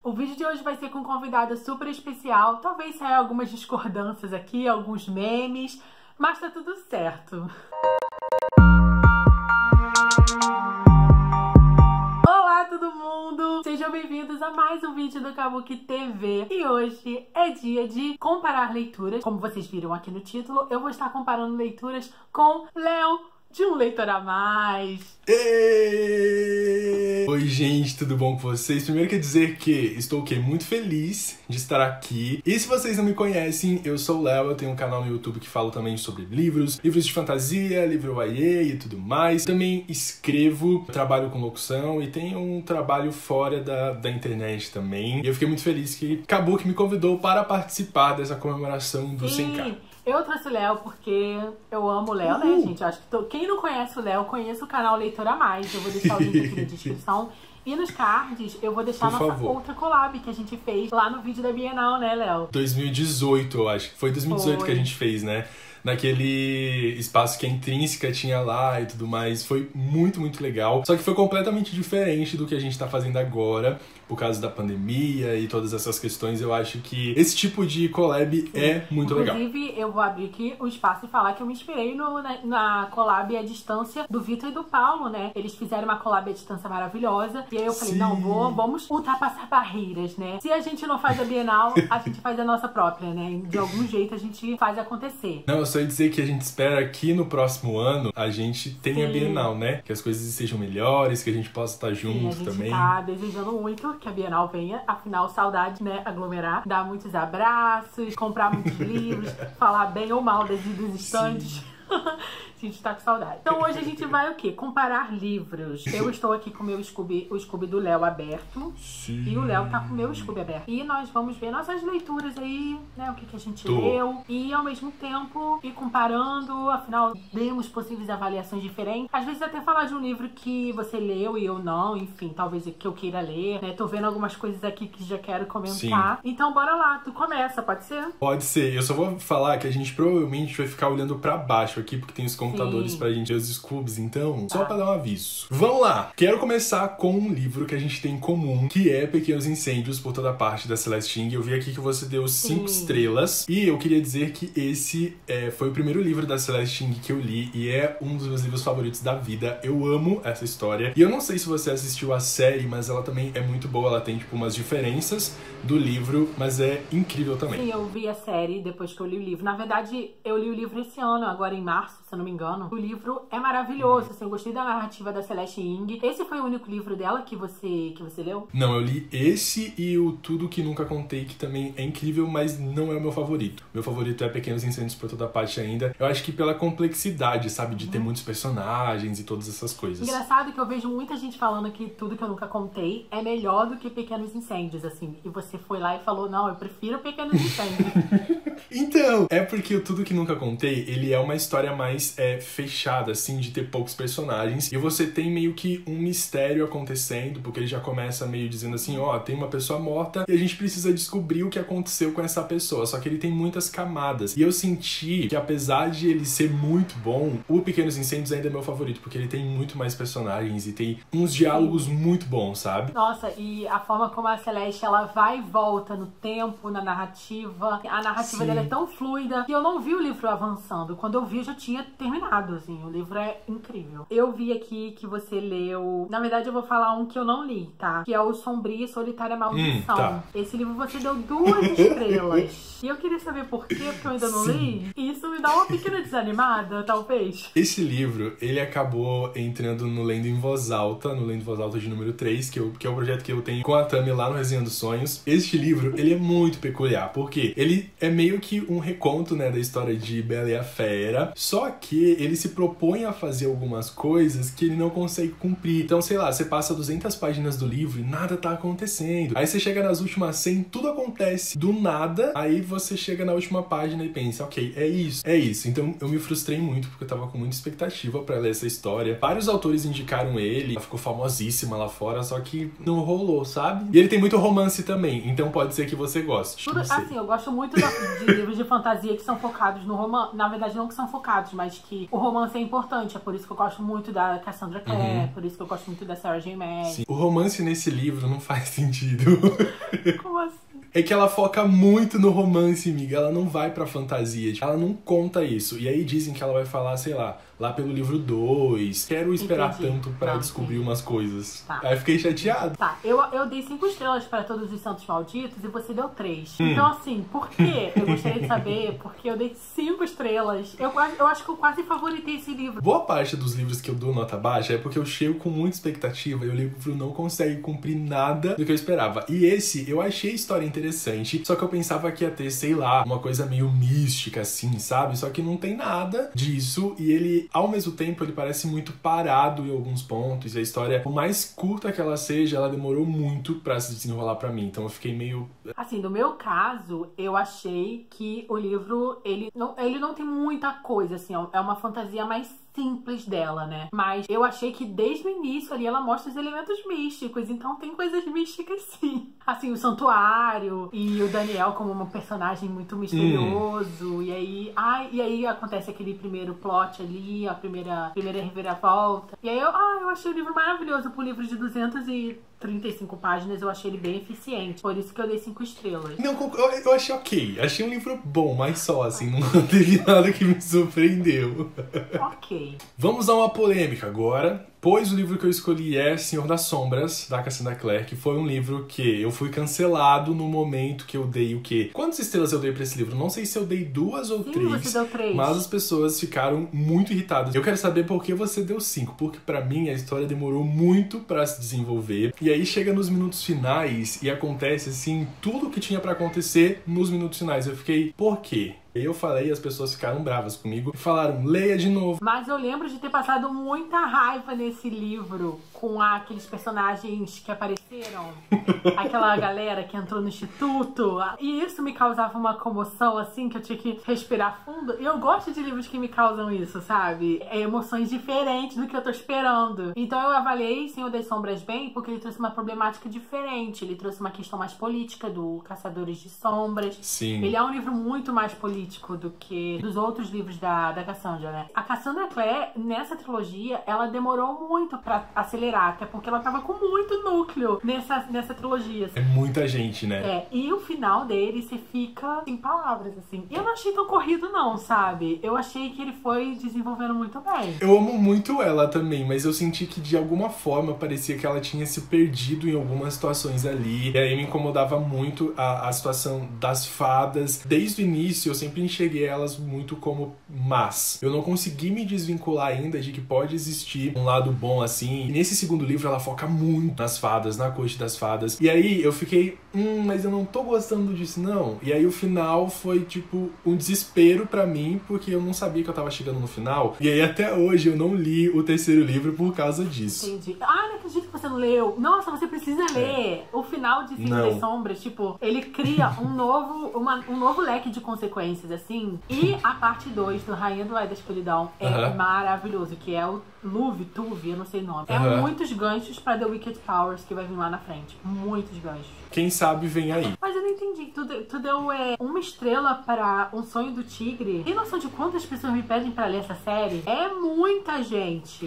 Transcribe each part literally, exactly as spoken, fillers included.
O vídeo de hoje vai ser com um convidado super especial. Talvez saia algumas discordâncias aqui, alguns memes, mas tá tudo certo. Olá todo mundo! Sejam bem-vindos a mais um vídeo do Kabuki T V. E hoje é dia de comparar leituras. Como vocês viram aqui no título, eu vou estar comparando leituras com Léo, de Um Leitor a Mais. Ei! Oi, gente, tudo bom com vocês? Primeiro quer dizer que estou o quê? Muito feliz de estar aqui. E se vocês não me conhecem, eu sou o Léo, eu tenho um canal no YouTube que falo também sobre livros, livros de fantasia, livro Y A e tudo mais. Também escrevo, trabalho com locução e tenho um trabalho fora da, da internet também. E eu fiquei muito feliz que Kabuki me convidou para participar dessa comemoração do cem K. Eu trouxe o Léo porque eu amo o Léo, né, gente? Eu acho que tô... quem não conhece o Léo, conhece o canal Leitor a Mais. Eu vou deixar o link aqui na descrição. E nos cards, eu vou deixar a nossa favor. outra collab que a gente fez lá no vídeo da Bienal, né, Léo? dois mil e dezoito, eu acho. Foi dois mil e dezoito Foi. que a gente fez, né? Naquele espaço que a Intrínseca tinha lá e tudo mais. Foi muito, muito legal. Só que foi completamente diferente do que a gente tá fazendo agora, por causa da pandemia e todas essas questões. Eu acho que esse tipo de collab é muito legal. Inclusive, eu vou abrir aqui o espaço e falar que eu me inspirei no, na, na collab à distância do Vitor e do Paulo, né? Eles fizeram uma collab à distância maravilhosa. E aí eu falei, Sim. não, vou, vamos ultrapassar barreiras, né? Se a gente não faz a Bienal, a gente faz a nossa própria, né? De algum jeito a gente faz acontecer. Não, eu só ia dizer que a gente espera que no próximo ano a gente tenha Sim. Bienal, né? Que as coisas sejam melhores, que a gente possa estar junto Sim, a gente também. tá desejando muito que a Bienal venha, afinal, saudade, né? Aglomerar, dar muitos abraços, comprar muitos livros, falar bem ou mal das dos estandes. A gente tá com saudade. Então hoje a gente vai o quê? Comparar livros. Eu estou aqui com o meu Scooby, o Scooby do Léo aberto. Sim. E o Léo tá com o meu Scooby aberto. E nós vamos ver nossas leituras aí, né? O que, que a gente Tô. leu. E ao mesmo tempo ir comparando. Afinal, demos possíveis avaliações diferentes. Às vezes até falar de um livro que você leu e eu não. Enfim, talvez que eu queira ler, né? Tô vendo algumas coisas aqui que já quero comentar. Sim. Então bora lá. Tu começa, pode ser? Pode ser. Eu só vou falar que a gente provavelmente vai ficar olhando pra baixo aqui, porque tem os computadores Sim. pra gente ver os scoops, então, só ah. pra dar um aviso. Vamos lá! Quero começar com um livro que a gente tem em comum, que é Pequenos Incêndios por Toda Parte, da Celeste Ng. Eu vi aqui que você deu cinco estrelas, e eu queria dizer que esse é, foi o primeiro livro da Celeste Ng que eu li, e é um dos meus livros favoritos da vida. Eu amo essa história, e eu não sei se você assistiu a série, mas ela também é muito boa, ela tem, tipo, umas diferenças do livro, mas é incrível também. Sim, eu vi a série depois que eu li o livro. Na verdade, eu li o livro esse ano, agora em março, se eu não me engano. O livro é maravilhoso, assim, eu gostei da narrativa da Celeste Ng. Esse foi o único livro dela que você, que você leu? Não, eu li esse e o Tudo Que Nunca Contei, que também é incrível, mas não é o meu favorito. Meu favorito é Pequenos Incêndios por Toda Parte ainda. Eu acho que pela complexidade, sabe, de ter uhum. muitos personagens e todas essas coisas. Engraçado que eu vejo muita gente falando que Tudo Que Eu Nunca Contei é melhor do que Pequenos Incêndios, assim. E você foi lá e falou, não, eu prefiro Pequenos Incêndios. Então, é porque o Tudo Que Nunca Contei, ele é uma história mais é, fechada, assim, de ter poucos personagens. E você tem meio que um mistério acontecendo, porque ele já começa meio dizendo assim, ó, oh, tem uma pessoa morta e a gente precisa descobrir o que aconteceu com essa pessoa. Só que ele tem muitas camadas. E eu senti que, apesar de ele ser muito bom, o Pequenos Incêndios ainda é meu favorito, porque ele tem muito mais personagens e tem uns diálogos Sim. muito bons, sabe? Nossa, e a forma como a Celeste, ela vai e volta no tempo, na narrativa. A narrativa Sim. dela é tão fluida que eu não vi o livro avançando. Quando eu vi, eu já tinha terminado, assim. O livro é incrível. Eu vi aqui que você leu... Na verdade, eu vou falar um que eu não li, tá? Que é o Sombria e Solitária Maldição. Hum, tá. Esse livro você deu duas estrelas. E eu queria saber por quê, porque eu ainda não Sim. li. E isso me dá uma pequena desanimada, talvez. Esse livro, ele acabou entrando no Lendo em Voz Alta, no Lendo em Voz Alta de número três, que, eu, que é o projeto que eu tenho com a Tami lá no Resenha dos Sonhos. Este livro, ele é muito peculiar, porque ele é meio que um reconto, né, da história de Bela e a Fera, só que ele se propõe a fazer algumas coisas que ele não consegue cumprir. Então, sei lá, você passa duzentas páginas do livro e nada tá acontecendo. Aí você chega nas últimas cem, tudo acontece do nada, aí você chega na última página e pensa, ok, é isso, é isso. Então eu me frustrei muito, porque eu tava com muita expectativa pra ler essa história. Vários autores indicaram ele, ela ficou famosíssima lá fora, só que não rolou, sabe? E ele tem muito romance também, então pode ser que você goste. Tudo, assim, eu gosto muito da, de livros de fantasia que são focados no romance. Na verdade, não que são focados, mas que que o romance é importante. É por isso que eu gosto muito da Cassandra Clare, Uhum. é por isso que eu gosto muito da Sarah J. Maas. Sim. O romance nesse livro não faz sentido. Como assim? É que ela foca muito no romance, amiga. Ela não vai pra fantasia. Tipo, ela não conta isso. E aí dizem que ela vai falar, sei lá, lá pelo livro dois. Quero esperar Entendi. tanto pra Não, descobrir entendi. umas coisas. Tá. Aí eu fiquei chateado. Tá, eu, eu dei cinco estrelas para Todos os Santos Malditos e você deu três. Hum. Então, assim, por quê? Eu gostaria de saber porque eu dei cinco estrelas. Eu, quase- eu acho que eu quase favoritei esse livro. Boa parte dos livros que eu dou nota baixa é porque eu chego com muita expectativa e o livro não consegue cumprir nada do que eu esperava. E esse, eu achei a história interessante, só que eu pensava que ia ter, sei lá, uma coisa meio mística, assim, sabe? Só que não tem nada disso e ele, ao mesmo tempo, ele parece muito parado em alguns pontos. E a história, por mais curta que ela seja, ela demorou muito pra se desenrolar pra mim. Então eu fiquei meio... Assim, no meu caso, eu achei que o livro, ele não, ele não tem muita coisa, assim, é uma fantasia mais simples dela, né? Mas eu achei que desde o início ali ela mostra os elementos místicos, então tem coisas místicas sim. Assim, o santuário e o Daniel como um personagem muito misterioso, hum. e aí, ai, e aí acontece aquele primeiro plot ali, a primeira, primeira reviravolta. E aí eu, ah, eu achei o livro maravilhoso pro livro de duzentas e trinta e cinco páginas, eu achei ele bem eficiente. Por isso que eu dei cinco estrelas. Não, eu, eu achei ok. Achei um livro bom, mas só, assim, não teve nada que me surpreendeu. Ok. Vamos a uma polêmica agora, pois o livro que eu escolhi é Senhor das Sombras, da Cassandra Clare, que foi um livro que eu fui cancelado no momento que eu dei o quê? Quantas estrelas eu dei pra esse livro? Não sei se eu dei duas ou Sim, três, você deu três. Mas as pessoas ficaram muito irritadas. Eu quero saber por que você deu cinco, porque pra mim a história demorou muito pra se desenvolver, e aí chega nos minutos finais e acontece, assim, tudo o que tinha pra acontecer nos minutos finais. Eu fiquei, por quê? Eu falei e as pessoas ficaram bravas comigo e falaram, leia de novo. Mas eu lembro de ter passado muita raiva nesse livro com aqueles personagens que apareceram. Aquela galera que entrou no instituto. E isso me causava uma comoção, assim, que eu tinha que respirar fundo. E eu gosto de livros que me causam isso, sabe? É emoções diferentes do que eu tô esperando. Então eu avaliei Senhor das Sombras bem porque ele trouxe uma problemática diferente. Ele trouxe uma questão mais política do Caçadores de Sombras. Sim. Ele é um livro muito mais político do que dos outros livros da, da Cassandra, né? A Cassandra Clare, nessa trilogia, ela demorou muito pra acelerar, até porque ela tava com muito núcleo nessa, nessa trilogia. É muita gente, né? É, e o final dele, você fica sem palavras, assim. Eu não achei tão corrido, não, sabe? Eu achei que ele foi desenvolvendo muito bem. Eu amo muito ela também, mas eu senti que de alguma forma parecia que ela tinha se perdido em algumas situações ali. E aí me incomodava muito a, a situação das fadas. Desde o início, eu sempre enxerguei elas muito como más. Eu não consegui me desvincular ainda de que pode existir um lado bom assim. E nesse segundo livro ela foca muito nas fadas, na corte das fadas. E aí eu fiquei, hum, mas eu não tô gostando disso não. E aí o final foi tipo um desespero pra mim, porque eu não sabia que eu tava chegando no final. E aí até hoje eu não li o terceiro livro por causa disso. Entendi. Ah, não acredito que você não leu. Nossa, você precisa ler. É. O final de Senhor das Sombras, tipo, ele cria um novo, uma, um novo leque de consequências, assim. E a parte dois do Rainha do Ai da Escuridão é uh-huh. maravilhoso, que é o Luve, Tuve, eu não sei o nome. É uh-huh. muitos ganchos pra The Wicked Powers que vai vir lá na frente. Muitos ganchos. Quem sabe vem aí. Mas eu não entendi. Tu, tu deu é, uma estrela para Um Sonho do Tigre. Tem noção de quantas pessoas me pedem pra ler essa série? É muita gente.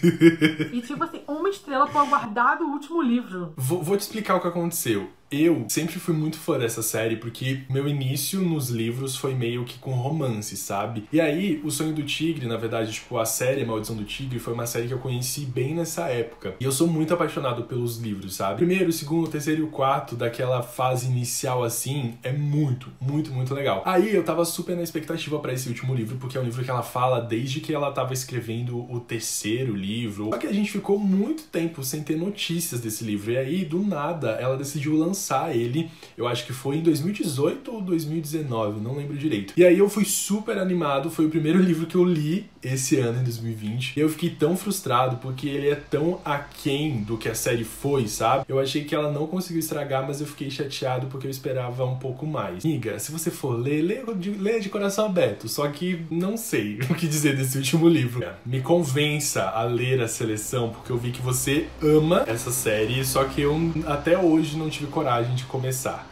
E tipo assim, uma estrela pro aguardado último livro. Vou, vou te explicar o que aconteceu. Eu sempre fui muito fã dessa série porque meu início nos livros foi meio que com romance, sabe? E aí, O Sonho do Tigre, na verdade, tipo, a série A Maldição do Tigre foi uma série que eu conheci bem nessa época. E eu sou muito apaixonado pelos livros, sabe? Primeiro, o segundo, o terceiro e o quarto daquela fase inicial assim, é muito, muito, muito legal. Aí eu tava super na expectativa pra esse último livro, porque é um livro que ela fala desde que ela tava escrevendo o terceiro livro. Só que a gente ficou muito tempo sem ter notícias desse livro. E aí, do nada, ela decidiu lançar ele, eu acho que foi em dois mil e dezoito ou dois mil e dezenove, não lembro direito. E aí eu fui super animado, foi o primeiro livro que eu li esse ano, em dois mil e vinte, e eu fiquei tão frustrado porque ele é tão aquém do que a série foi, sabe? Eu achei que ela não conseguiu estragar, mas eu fiquei chateado porque eu esperava um pouco mais. Amiga, se você for ler, leia de, leia de coração aberto, só que não sei o que dizer desse último livro. Me convença a ler A Seleção, porque eu vi que você ama essa série, só que eu até hoje não tive coragem de começar. Eu amo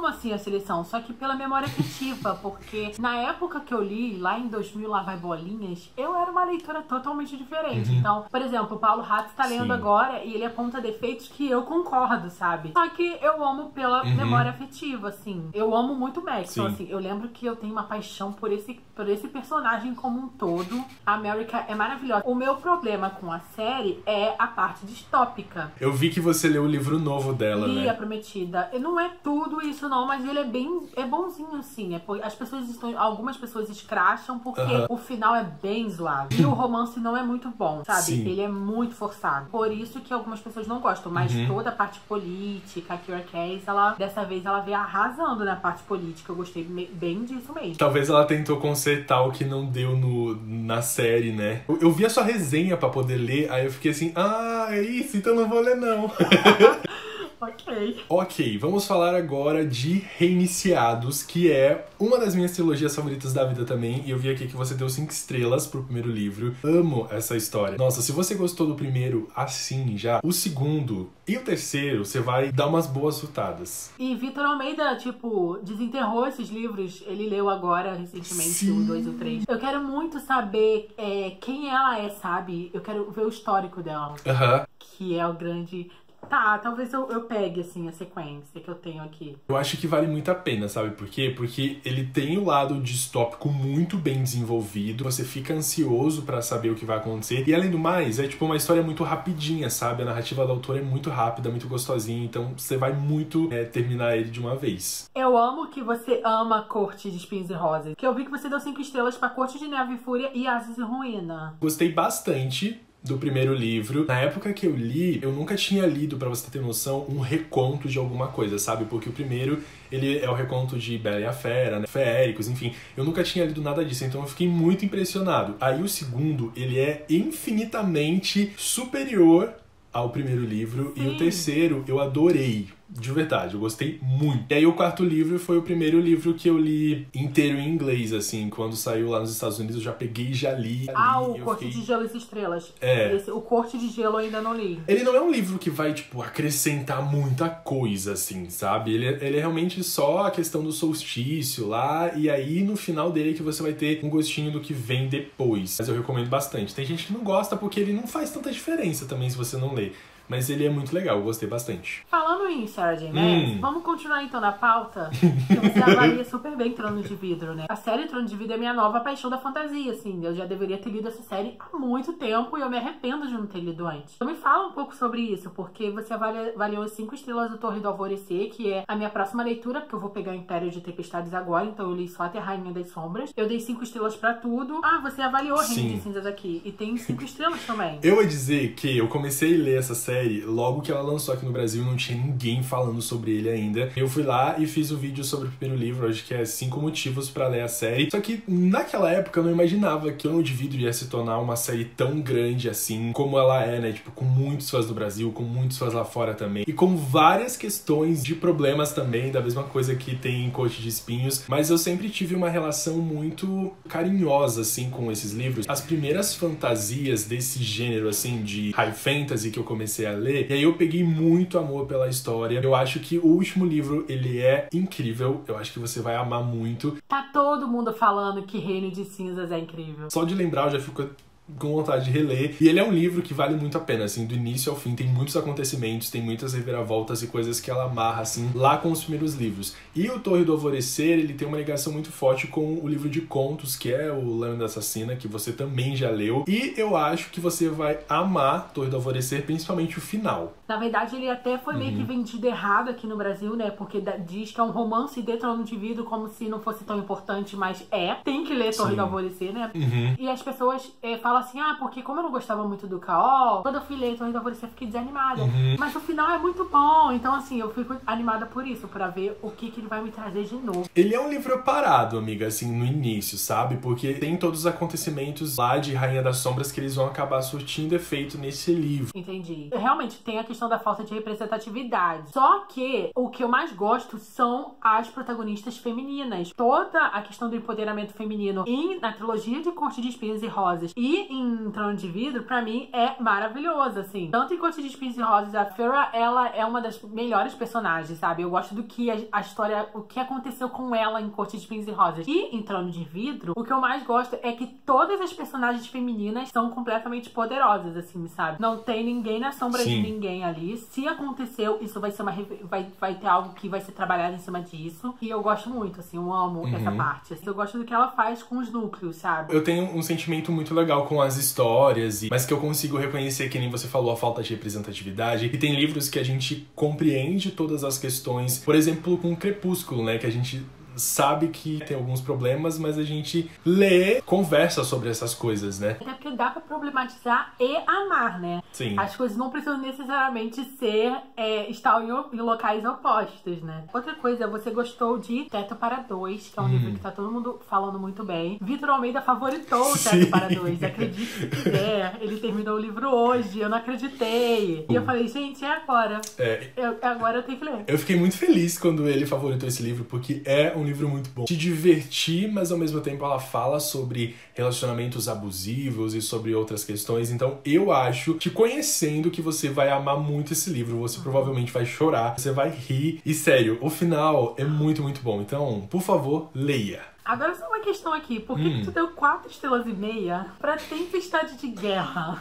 amo, assim, a seleção, só que pela memória afetiva, porque na época que eu li, lá em dois mil, lá vai bolinhas, eu era uma leitora totalmente diferente. Uhum. Então, por exemplo, o Paulo Hatz tá lendo Sim. agora e ele aponta defeitos que eu concordo, sabe? Só que eu amo pela uhum. memória afetiva, assim. Eu amo muito o Maxwell, assim. Eu lembro que eu tenho uma paixão por esse, por esse personagem como um todo. A America é maravilhosa. O meu problema com a série é a parte distópica. Eu vi que você leu o livro novo dela, Li, né? A Prometida. Não é tudo isso não, mas ele é bem, é bonzinho, assim. É, as pessoas estão, algumas pessoas escracham porque uh-huh. o final é bem zoado. E o romance não é muito bom, sabe? Sim. Ele é muito forçado. Por isso que algumas pessoas não gostam. Mas uhum. toda a parte política, a Kiera Cass, ela, dessa vez ela veio arrasando na parte política. Eu gostei bem disso mesmo. Talvez ela tentou consertar o que não deu no, na série, né? Eu, eu vi a sua resenha pra poder ler, aí eu fiquei assim, ah, é isso, então não vou ler não. Ok. Ok, vamos falar agora de Reiniciados, que é uma das minhas trilogias favoritas da vida também. E eu vi aqui que você deu cinco estrelas pro primeiro livro. Amo essa história. Nossa, se você gostou do primeiro assim já, o segundo e o terceiro, você vai dar umas boas chutadas. E Vitor Almeida, tipo, desenterrou esses livros. Ele leu agora, recentemente, Sim. o dois e o três. Eu quero muito saber é, quem ela é, sabe? Eu quero ver o histórico dela. Aham. Uh-huh. Que é o grande... Tá, talvez eu, eu pegue, assim, a sequência que eu tenho aqui. Eu acho que vale muito a pena, sabe por quê? Porque ele tem o lado distópico muito bem desenvolvido, você fica ansioso pra saber o que vai acontecer. E além do mais, é tipo uma história muito rapidinha, sabe? A narrativa do autor é muito rápida, muito gostosinha, então você vai muito é, terminar ele de uma vez. Eu amo que você ama Corte de Espinhos e Rosas, que eu vi que você deu cinco estrelas pra Corte de Neve e Fúria e Asas e Ruína. Gostei bastante do primeiro livro. Na época que eu li, eu nunca tinha lido, pra você ter noção, um reconto de alguma coisa, sabe? Porque o primeiro, ele é o reconto de Bela e a Fera, né? Feéricos, enfim. Eu nunca tinha lido nada disso, então eu fiquei muito impressionado. Aí o segundo, ele é infinitamente superior ao primeiro livro. Sim. E o terceiro, eu adorei. De verdade, eu gostei muito. E aí o quarto livro foi o primeiro livro que eu li inteiro em inglês, assim. Quando saiu lá nos Estados Unidos, eu já peguei e já li. Ah, o Corte fiquei... de Gelo e Estrelas. É. Esse, o Corte de Gelo eu ainda não li. Ele não é um livro que vai, tipo, acrescentar muita coisa, assim, sabe? Ele é, ele é realmente só a questão do solstício lá, e aí no final dele que você vai ter um gostinho do que vem depois. Mas eu recomendo bastante. Tem gente que não gosta porque ele não faz tanta diferença também se você não ler. Mas ele é muito legal, eu gostei bastante. Falando em Sarah J. Maas, hum. vamos continuar então na pauta, que você avalia super bem Trono de Vidro, né? A série Trono de Vidro é minha nova paixão da fantasia, assim. Eu já deveria ter lido essa série há muito tempo e eu me arrependo de não ter lido antes. Então me fala um pouco sobre isso, porque você avalia, avaliou cinco estrelas do Torre do Alvorecer, que é a minha próxima leitura, porque eu vou pegar Império de Tempestades agora, então eu li só até Rainha das Sombras. Eu dei cinco estrelas pra tudo. Ah, você avaliou Reino de Cinzas aqui, e tem cinco estrelas também. Eu ia dizer que eu comecei a ler essa série logo que ela lançou aqui no Brasil, não tinha ninguém falando sobre ele ainda. Eu fui lá e fiz o um vídeo sobre o primeiro livro, acho que é cinco motivos pra ler a série. Só que naquela época eu não imaginava que Trono de Vidro ia se tornar uma série tão grande assim, como ela é, né? Tipo, com muitos fãs no Brasil, com muitos fãs lá fora também. E com várias questões de problemas também, da mesma coisa que tem em Corte de Espinhos. Mas eu sempre tive uma relação muito carinhosa, assim, com esses livros. As primeiras fantasias desse gênero, assim, de high fantasy que eu comecei a ler, e aí eu peguei muito amor pela história. Eu acho que o último livro, ele é incrível. Eu acho que você vai amar muito. Tá todo mundo falando que Reino de Cinzas é incrível. Só de lembrar eu já fico com vontade de reler. E ele é um livro que vale muito a pena, assim, do início ao fim. Tem muitos acontecimentos, tem muitas reviravoltas e coisas que ela amarra, assim, lá com os primeiros livros. E o Torre do Alvorecer, ele tem uma ligação muito forte com o livro de contos, que é o Lâmina Assassina, que você também já leu. E eu acho que você vai amar Torre do Alvorecer, principalmente o final. Na verdade, ele até foi meio uhum. que vendido errado aqui no Brasil, né? Porque diz que é um romance de Trono de Vidro, como se não fosse tão importante, mas é. Tem que ler Torre Sim. do Alvorecer, né? Uhum. E as pessoas é, falam assim, ah, porque como eu não gostava muito do K O, quando eu fui ler Torre do Alvorecer, eu fiquei desanimada. Uhum. Mas o final é muito bom, então assim, eu fico animada por isso, pra ver o que, que ele vai me trazer de novo. Ele é um livro parado, amiga, assim, no início, sabe? Porque tem todos os acontecimentos lá de Rainha das Sombras que eles vão acabar surtindo efeito nesse livro. Entendi. Realmente, tem a questão da falta de representatividade. Só que o que eu mais gosto são as protagonistas femininas. Toda a questão do empoderamento feminino em, na trilogia de Corte de Espinhos e Rosas e E em Trono de Vidro, pra mim, é maravilhoso, assim. Tanto em Corte de Espinhos e Rosas, a Feyre, ela é uma das melhores personagens, sabe? Eu gosto do que a, a história, o que aconteceu com ela em Corte de Espinhos e Rosas. E em Trono de Vidro, o que eu mais gosto é que todas as personagens femininas são completamente poderosas, assim, sabe? Não tem ninguém na sombra Sim. de ninguém ali. Se aconteceu, isso vai ser uma vai, vai ter algo que vai ser trabalhado em cima disso. E eu gosto muito, assim, eu amo uhum. essa parte. Assim, eu gosto do que ela faz com os núcleos, sabe? Eu tenho um sentimento muito legal com as histórias, e... mas que eu consigo reconhecer, que nem você falou, a falta de representatividade. E tem livros que a gente compreende todas as questões. Por exemplo, com Crepúsculo, né? Que a gente sabe que tem alguns problemas, mas a gente lê, conversa sobre essas coisas, né? Até porque dá pra problematizar e amar, né? Sim. As coisas não precisam necessariamente ser, é, estar em, em locais opostos, né? Outra coisa, você gostou de Teto para Dois, que é um hum. livro que tá todo mundo falando muito bem. Vitor Almeida favoritou o Teto Sim. para Dois, acredite se quiser. Ele terminou o livro hoje, eu não acreditei. E eu falei, gente, é agora. É. Eu, agora eu tenho que ler. Eu fiquei muito feliz quando ele favoritou esse livro, porque é um livro muito bom. Te divertir, mas ao mesmo tempo ela fala sobre relacionamentos abusivos e sobre outras questões. Então eu acho, te conhecendo, que você vai amar muito esse livro. Você provavelmente vai chorar, você vai rir. E sério, o final é muito, muito bom. Então, por favor, leia. Agora só uma questão aqui. Por que, hum. que tu deu quatro estrelas e meia pra Tempestade de Guerra?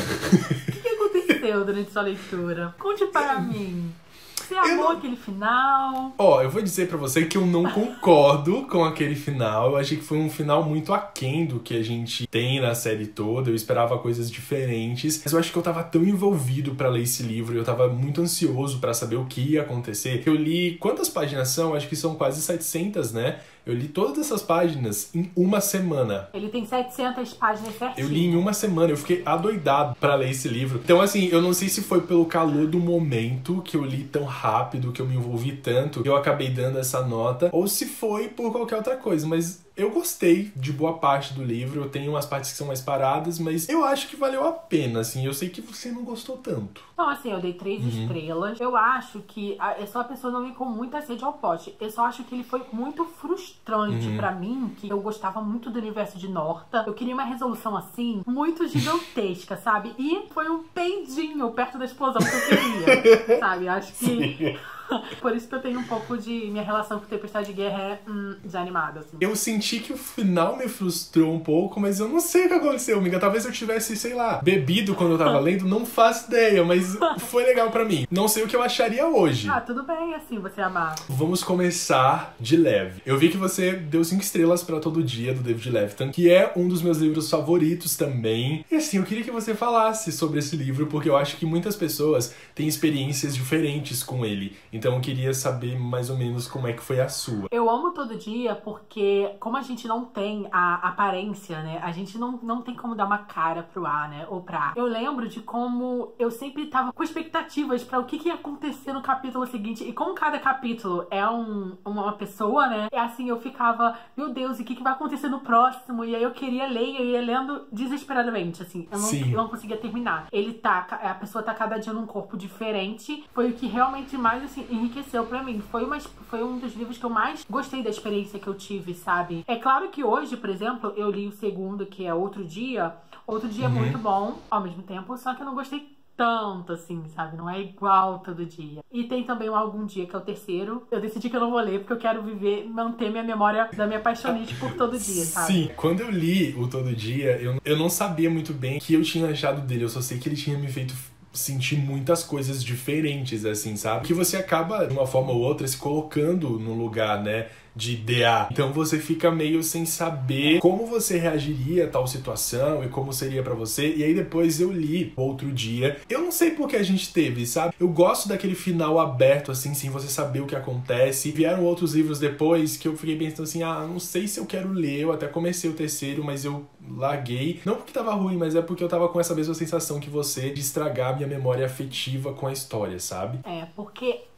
O que, que aconteceu durante sua leitura? Conte para mim. Você amou não... aquele final? Ó, oh, eu vou dizer pra você que eu não concordo com aquele final. Eu achei que foi um final muito aquém do que a gente tem na série toda. Eu esperava coisas diferentes. Mas eu acho que eu tava tão envolvido pra ler esse livro. Eu tava muito ansioso pra saber o que ia acontecer. Eu li... Quantas páginas são? Acho que são quase setecentas, né? Eu li todas essas páginas em uma semana. Ele tem setecentas páginas certinho. Eu li em uma semana, eu fiquei adoidado pra ler esse livro. Então, assim, eu não sei se foi pelo calor do momento que eu li tão rápido, que eu me envolvi tanto, que eu acabei dando essa nota, ou se foi por qualquer outra coisa, mas... Eu gostei de boa parte do livro, eu tenho umas partes que são mais paradas, mas eu acho que valeu a pena, assim. Eu sei que você não gostou tanto. Não, assim, eu dei três uhum. estrelas. Eu acho que a, eu sou a pessoa não ir com muita sede ao pote. Eu só acho que ele foi muito frustrante uhum. pra mim, que eu gostava muito do universo de Norta. Eu queria uma resolução, assim, muito gigantesca, sabe? E foi um pendinho perto da explosão que eu queria, sabe? Acho que... Sim. Por isso que eu tenho um pouco de... Minha relação com Tempestade de Guerra é hum, desanimada, assim. Eu senti que o final me frustrou um pouco, mas eu não sei o que aconteceu, amiga. Talvez eu tivesse, sei lá, bebido quando eu tava lendo, não faço ideia, mas foi legal pra mim. Não sei o que eu acharia hoje. Ah, tudo bem, assim, você amar. Vamos começar de leve. Eu vi que você deu cinco estrelas pra Todo Dia, do David Levitan, que é um dos meus livros favoritos também. E assim, eu queria que você falasse sobre esse livro, porque eu acho que muitas pessoas têm experiências diferentes com ele. Então eu queria saber mais ou menos como é que foi a sua. Eu amo Todo Dia porque, como a gente não tem a aparência, né? A gente não, não tem como dar uma cara pro A, né? Ou pra A. Eu lembro de como eu sempre tava com expectativas pra o que, que ia acontecer no capítulo seguinte. E como cada capítulo é um, uma pessoa, né? É assim, eu ficava, meu Deus, e o que, que vai acontecer no próximo? E aí eu queria ler e eu ia lendo desesperadamente, assim. Eu não, eu não conseguia terminar. Ele tá, a pessoa tá cada dia num corpo diferente. Foi o que realmente mais, assim, enriqueceu pra mim. Foi, uma, foi um dos livros que eu mais gostei da experiência que eu tive, sabe? É claro que hoje, por exemplo, eu li o segundo, que é Outro Dia. Outro Dia uhum. é muito bom, ao mesmo tempo, só que eu não gostei tanto, assim, sabe? Não é igual Todo Dia. E tem também o Algum Dia, que é o terceiro. Eu decidi que eu não vou ler, porque eu quero viver, manter minha memória da minha paixonite por Todo Dia, sabe? Sim, quando eu li o Todo Dia, eu, eu não sabia muito bem o que eu tinha achado dele. Eu só sei que ele tinha me feito sentir muitas coisas diferentes, assim, sabe? Que você acaba, de uma forma ou outra, se colocando no lugar, né, de D A. Então você fica meio sem saber como você reagiria a tal situação e como seria pra você. E aí depois eu li Outro Dia. Eu não sei por que a gente teve, sabe? Eu gosto daquele final aberto, assim, sem você saber o que acontece. Vieram outros livros depois que eu fiquei pensando assim, ah, não sei se eu quero ler. Eu até comecei o terceiro, mas eu larguei. Não porque tava ruim, mas é porque eu tava com essa mesma sensação que você, de estragar minha memória afetiva com a história, sabe? É, porque... a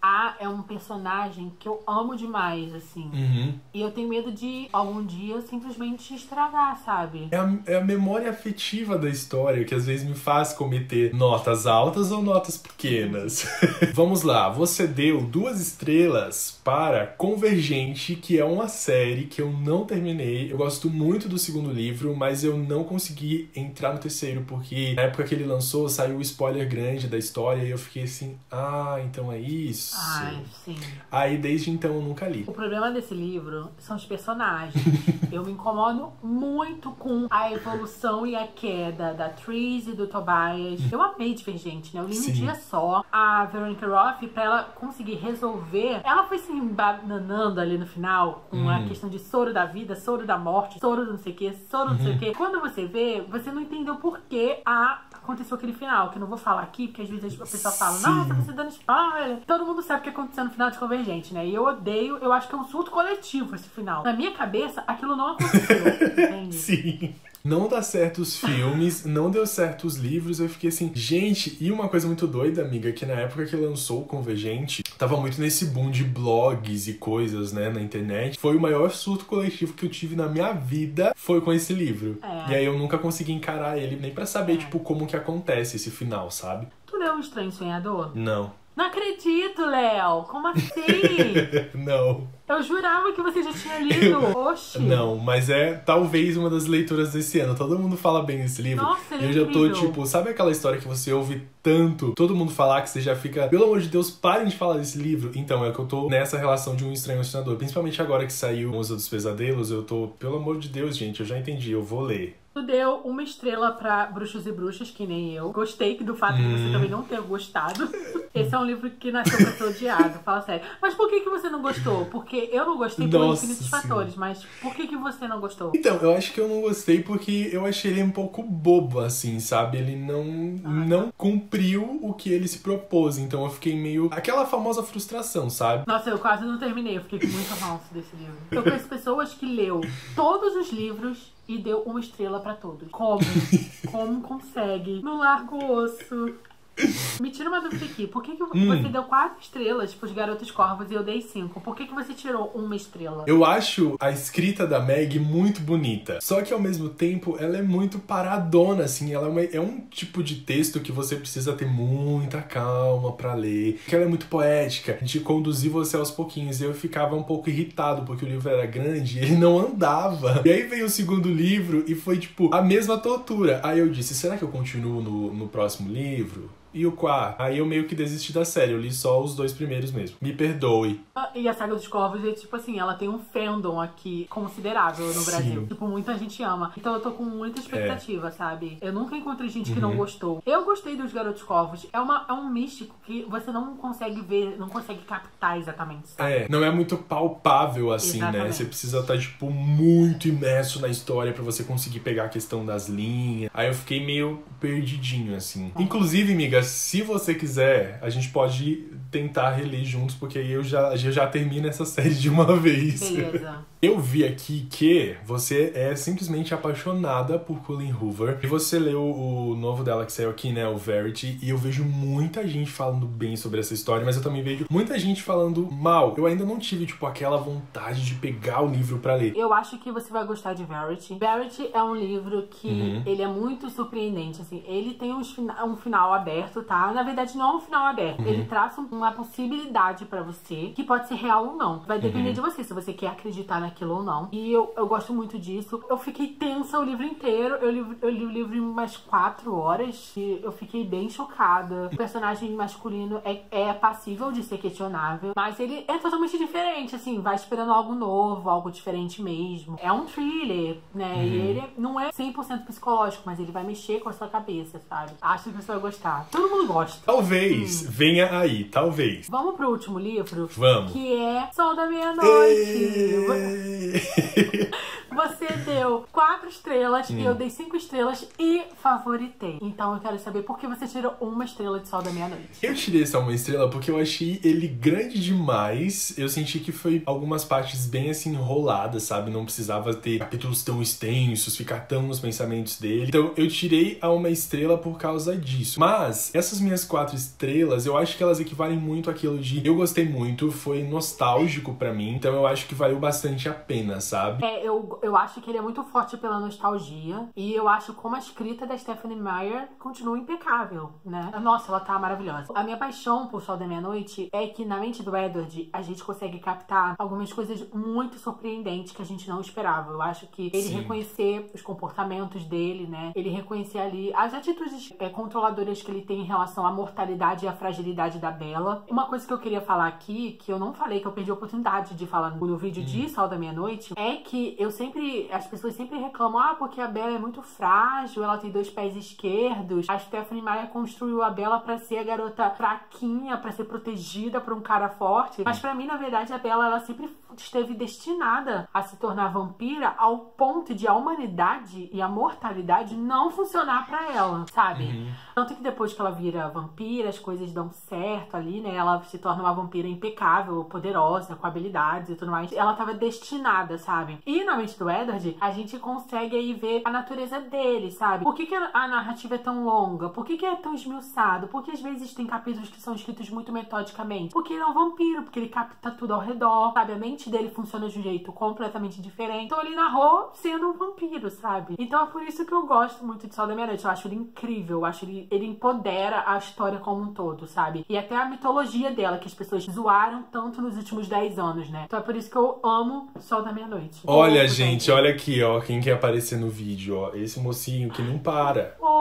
A é um personagem que eu amo demais, assim. Uhum. E eu tenho medo de, algum dia, simplesmente estragar, sabe? É a, é a memória afetiva da história que às vezes me faz cometer notas altas ou notas pequenas. Vamos lá, você deu duas estrelas para Convergente, que é uma série que eu não terminei. Eu gosto muito do segundo livro, mas eu não consegui entrar no terceiro, porque na época que ele lançou, saiu o spoiler grande da história e eu fiquei assim, ah, então é isso. Ai, sim. Aí desde então eu nunca li. O problema desse livro são os personagens. Eu me incomodo muito com a evolução e a queda da Therese e do Tobias. Eu amei Divergente, né? Eu li um Sim. dia só. A Veronica Roth, pra ela conseguir resolver, ela foi se embananando ali no final com hum. a questão de soro da vida, soro da morte, soro do não sei o que, soro não sei o que. Quando você vê, você não entendeu por que a aconteceu aquele final, que eu não vou falar aqui, porque às vezes a pessoa fala, Sim. nossa, você dando spoiler. Todo mundo sabe o que aconteceu no final de Convergente, né? E eu odeio, eu acho que é um surto coletivo esse final. Na minha cabeça, aquilo não aconteceu, entende? Sim. Não dá certo os filmes, não deu certo os livros, eu fiquei assim, gente, e uma coisa muito doida, amiga, que na época que lançou o Convergente, tava muito nesse boom de blogs e coisas, né, na internet. Foi o maior surto coletivo que eu tive na minha vida, foi com esse livro. É. E aí eu nunca consegui encarar ele, nem pra saber, É. tipo, como que acontece esse final, sabe? Tu leu O Estranho Sonhador? Não. Não acredito, Léo! Como assim? Não. Eu jurava que você já tinha lido. Oxi! Não, mas é talvez uma das leituras desse ano. Todo mundo fala bem desse livro. Nossa, ele e eu é já tô, incrível. tipo, sabe aquela história que você ouve tanto, todo mundo falar, que você já fica, pelo amor de Deus, parem de falar desse livro? Então, é que eu tô nessa relação de Um Estranho Sonhador. Principalmente agora que saiu Musa dos Pesadelos, eu tô, pelo amor de Deus, gente, eu já entendi, eu vou ler. Tu deu uma estrela pra Bruxos e Bruxas, que nem eu. Gostei do fato de Hum. você também não ter gostado. Esse é um livro que nasceu pra ser odiado, fala sério. Mas por que que você não gostou? Porque eu não gostei por Nossa infinitos Senhora. fatores, mas por que que você não gostou? Então, eu acho que eu não gostei porque eu achei ele um pouco bobo, assim, sabe? Ele não, Ah, não cumpriu o que ele se propôs. Então eu fiquei meio... aquela famosa frustração, sabe? Nossa, eu quase não terminei, eu fiquei com muito ranço desse livro. Eu conheço pessoas que leu todos os livros e deu uma estrela pra todos. Como? Como consegue? Não larga o osso. Me tira uma dúvida aqui. Por que, que Hum. você deu quatro estrelas pros Garotos Corvos e eu dei cinco? Por que, que você tirou uma estrela? Eu acho a escrita da Meg muito bonita. Só que ao mesmo tempo ela é muito paradona, assim. Ela é, uma- é um tipo de texto que você precisa ter muita calma pra ler. Que ela é muito poética, de conduzir você aos pouquinhos. E eu ficava um pouco irritado porque o livro era grande e ele não andava. E aí veio o segundo livro e foi tipo a mesma tortura. Aí eu disse, será que eu continuo no, no próximo livro? E o quarto? Aí eu meio que desisti da série, eu li só os dois primeiros mesmo. Me perdoe. Ah, E a Saga dos Corvos é tipo assim, ela tem um fandom aqui considerável no Sim. Brasil. Tipo, muita gente ama. Então eu tô com muita expectativa, sabe? Eu nunca encontrei gente que não gostou. Eu gostei dos Garotos Corvos. É, uma, é um místico que você não consegue ver, não consegue captar exatamente, sabe? É, não é muito palpável assim, né? Exatamente. Você precisa estar, tipo, muito imerso na história pra você conseguir pegar a questão das linhas. Aí eu fiquei meio perdidinho, assim. Inclusive, amiga, se você quiser, a gente pode tentar reler juntos, porque aí eu já, eu já termino essa série de uma vez. Beleza. Eu vi aqui que você é simplesmente apaixonada por Colleen Hoover. E você leu o novo dela que saiu aqui, né? O Verity. E eu vejo muita gente falando bem sobre essa história, mas eu também vejo muita gente falando mal. Eu ainda não tive, tipo, aquela vontade de pegar o livro pra ler. Eu acho que você vai gostar de Verity. Verity é um livro que Uhum. ele é muito surpreendente, assim. Ele tem uns fina- um final aberto, tá? Na verdade, não é um final aberto. Ele traça uma possibilidade pra você, que pode ser real ou não. Vai depender de você, se você quer acreditar naquilo ou não. E eu, eu gosto muito disso. Eu fiquei tensa o livro inteiro. Eu li, eu li o livro em umas quatro horas e eu fiquei bem chocada. O personagem masculino é, é passível de ser questionável, mas ele é totalmente diferente, assim. Vai esperando algo novo, algo diferente mesmo. É um thriller, né? E ele não é cem por cento psicológico, mas ele vai mexer com a sua cabeça, sabe? Acho que você vai gostar. Todo mundo gosta. Talvez, venha aí, talvez. Vamos pro último livro? Vamos. Que é Sol da Meia-Noite. Ê! Você deu quatro estrelas hum. e eu dei cinco estrelas e favoritei. Então eu quero saber por que você tirou uma estrela de Sol da Meia-Noite. Eu tirei só uma estrela porque eu achei ele grande demais. Eu senti que foi algumas partes bem assim enroladas, sabe? Não precisava ter capítulos tão extensos, ficar tão nos pensamentos dele. Então eu tirei a uma estrela por causa disso. Mas essas minhas quatro estrelas, eu acho que elas equivalem muito àquilo de eu gostei muito, foi nostálgico pra mim. Então eu acho que valeu bastante a pena, sabe? É, eu, eu acho que ele é muito forte pela nostalgia. E eu acho como a escrita da Stephenie Meyer continua impecável, né? Nossa, ela tá maravilhosa. A minha paixão por Sol da Meia-Noite é que na mente do Edward a gente consegue captar algumas coisas muito surpreendentes que a gente não esperava. Eu acho que ele Sim. reconhecer os comportamentos dele, né? Ele reconhecer ali as atitudes é, controladoras que ele tem em relação à mortalidade e à fragilidade da Bella. Uma coisa que eu queria falar aqui, que eu não falei, que eu perdi a oportunidade de falar no vídeo hum. de Sol da Meia-Noite, é que eu sempre, as pessoas sempre reclamam, ah, porque a Bella é muito frágil, ela tem dois pés esquerdos. A Stephenie Meyer construiu a Bella pra ser a garota fraquinha, pra ser protegida por um cara forte. Mas pra mim, na verdade, a Bella, ela sempre esteve destinada a se tornar vampira ao ponto de a humanidade e a mortalidade não funcionar pra ela, sabe? Uhum. Tanto que depois que ela vira vampira, as coisas dão certo ali, né? Ela se torna uma vampira impecável, poderosa, com habilidades e tudo mais. Ela tava destinada, sabe? E na mente do Edward, a gente consegue aí ver a natureza dele, sabe? Por que que a narrativa é tão longa? Por que que é tão esmiuçado? Porque às vezes tem capítulos que são escritos muito metodicamente. Porque ele é um vampiro, porque ele capta tudo ao redor, sabe? A mente dele funciona de um jeito completamente diferente. Então ele narrou sendo um vampiro, sabe? Então é por isso que eu gosto muito de Sol da Meia-Noite. Eu acho ele incrível, eu acho ele, ele empodera a história como um todo, sabe? E até a mitologia dela, que as pessoas zoaram tanto nos últimos dez anos, né? Então é por isso que eu amo Sol da Meia-Noite. Olha, oh, gente, gente, olha aqui, ó, quem quer aparecer no vídeo, ó. Esse mocinho que não para. Oh.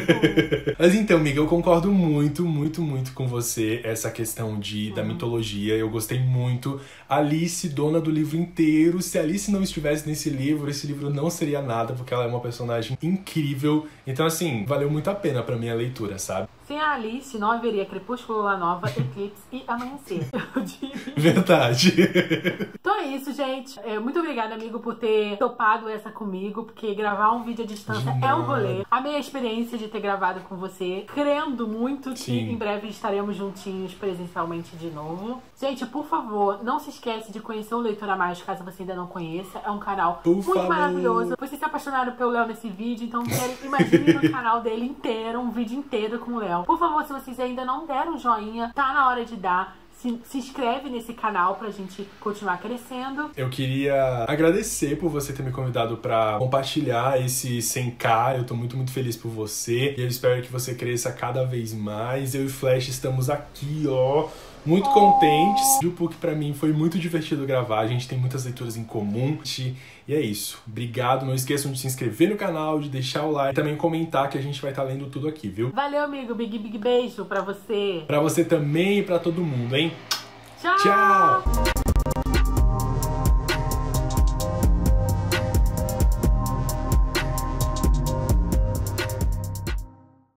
Mas então, amiga, eu concordo muito, muito, muito com você. Essa questão de, da uhum. mitologia. Eu gostei muito. Alice, dona do livro inteiro. Se Alice não estivesse nesse livro, esse livro não seria nada, porque ela é uma personagem incrível. Então, assim, valeu muito a pena pra minha leitura, sabe? Sem a Alice, não haveria Crepúsculo, Lua Nova, Eclipse e Amanhecer. Eu diria. Verdade. Então é isso, gente. Muito obrigada, amigo, por ter topado essa comigo, porque gravar um vídeo à distância é um rolê. Amei a experiência de ter gravado com você, crendo muito que Sim. em breve estaremos juntinhos presencialmente de novo. Gente, por favor, não se esquece de conhecer o Leitura Mais, caso você ainda não conheça. É um canal por muito favor. maravilhoso. Vocês se apaixonaram pelo Léo nesse vídeo, então quero, imagine no canal dele inteiro, um vídeo inteiro com o Léo. Por favor, se vocês ainda não deram joinha, tá na hora de dar. Se, se inscreve nesse canal pra gente continuar crescendo. Eu queria agradecer por você ter me convidado pra compartilhar esse cem K. Eu tô muito, muito feliz por você. E eu espero que você cresça cada vez mais. Eu e Flash estamos aqui, ó, muito oh. contentes. Porque pra mim foi muito divertido gravar. A gente tem muitas leituras em comum. E é isso. Obrigado. Não esqueçam de se inscrever no canal, de deixar o like e também comentar que a gente vai estar lendo tudo aqui, viu? Valeu, amigo. Big, big beijo pra você. Pra você também e pra todo mundo, hein? Tchau! Tchau!